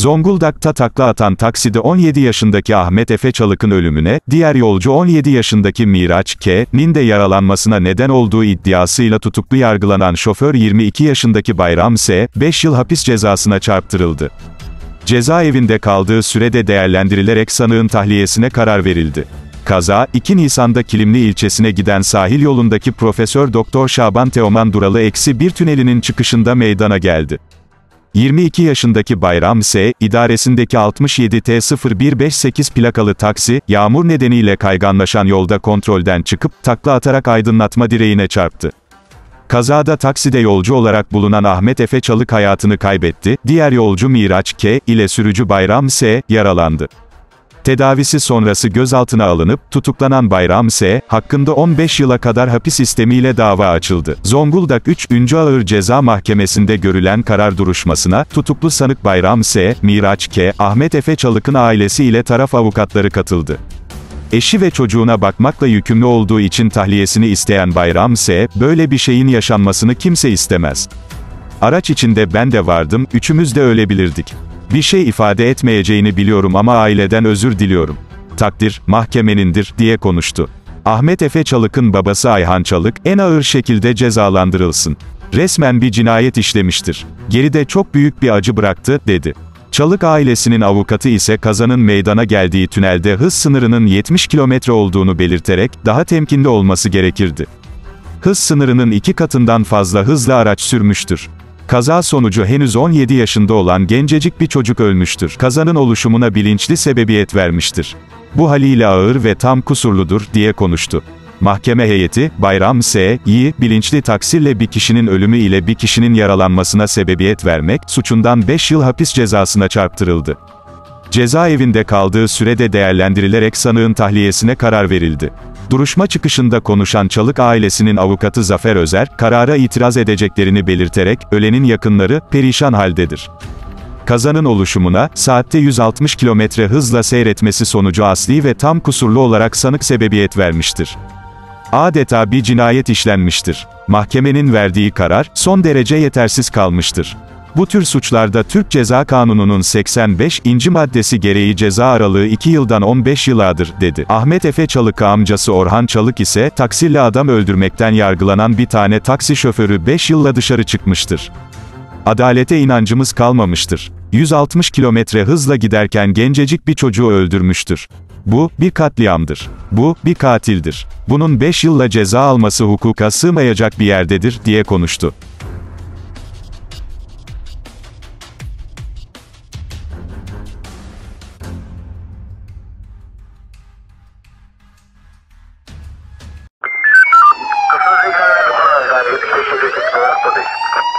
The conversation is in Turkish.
Zonguldak'ta takla atan takside 17 yaşındaki Ahmet Efe Çalık'ın ölümüne, diğer yolcu 17 yaşındaki Miraç K.'nin de yaralanmasına neden olduğu iddiasıyla tutuklu yargılanan şoför 22 yaşındaki Bayram S. 5 yıl hapis cezasına çarptırıldı. Cezaevinde kaldığı sürede değerlendirilerek sanığın tahliyesine karar verildi. Kaza, 2 Nisan'da Kilimli ilçesine giden sahil yolundaki Profesör Doktor Şaban Teoman Duralı-1 tünelinin çıkışında meydana geldi. 22 yaşındaki Bayram S. idaresindeki 67 T0158 plakalı taksi, yağmur nedeniyle kayganlaşan yolda kontrolden çıkıp, takla atarak aydınlatma direğine çarptı. Kazada takside yolcu olarak bulunan Ahmet Efe Çalık hayatını kaybetti, diğer yolcu Miraç K. ile sürücü Bayram S. yaralandı. Tedavisi sonrası gözaltına alınıp, tutuklanan Bayram S. hakkında 15 yıla kadar hapis istemiyle dava açıldı. Zonguldak 3. Ağır Ceza Mahkemesi'nde görülen karar duruşmasına, tutuklu sanık Bayram S., Miraç K., Ahmet Efe Çalık'ın ailesi ile taraf avukatları katıldı. Eşi ve çocuğuna bakmakla yükümlü olduğu için tahliyesini isteyen Bayram S., böyle bir şeyin yaşanmasını kimse istemez. Araç içinde ben de vardım, üçümüz de ölebilirdik. Bir şey ifade etmeyeceğini biliyorum ama aileden özür diliyorum. Takdir, mahkemenindir, diye konuştu. Ahmet Efe Çalık'ın babası Ayhan Çalık, en ağır şekilde cezalandırılsın. Resmen bir cinayet işlemiştir. Geride çok büyük bir acı bıraktı, dedi. Çalık ailesinin avukatı ise kazanın meydana geldiği tünelde hız sınırının 70 km olduğunu belirterek, daha temkinli olması gerekirdi. Hız sınırının 2 katından fazla hızla araç sürmüştür. Kaza sonucu henüz 17 yaşında olan gencecik bir çocuk ölmüştür. Kazanın oluşumuna bilinçli sebebiyet vermiştir. Bu haliyle ağır ve tam kusurludur, diye konuştu. Mahkeme heyeti, Bayram S.'yi, bilinçli taksirle bir kişinin ölümü ile bir kişinin yaralanmasına sebebiyet vermek, suçundan 5 yıl hapis cezasına çarptırıldı. Cezaevinde kaldığı sürede değerlendirilerek sanığın tahliyesine karar verildi. Duruşma çıkışında konuşan Çalık ailesinin avukatı Zafer Özer, karara itiraz edeceklerini belirterek, ölenin yakınları, perişan haldedir. Kazanın oluşumuna, saatte 160 km hızla seyretmesi sonucu asli ve tam kusurlu olarak sanık sebebiyet vermiştir. Adeta bir cinayet işlenmiştir. Mahkemenin verdiği karar, son derece yetersiz kalmıştır. Bu tür suçlarda Türk Ceza Kanunu'nun 85. maddesi gereği ceza aralığı 2 yıldan 15 yıladır, dedi. Ahmet Efe Çalık amcası Orhan Çalık ise, taksirle adam öldürmekten yargılanan bir tane taksi şoförü 5 yılla dışarı çıkmıştır. Adalete inancımız kalmamıştır. 160 km hızla giderken gencecik bir çocuğu öldürmüştür. Bu, bir katliamdır. Bu, bir katildir. Bunun 5 yılla ceza alması hukuka sığmayacak bir yerdedir, diye konuştu. Kısa zekalı kurar, 75 km/h.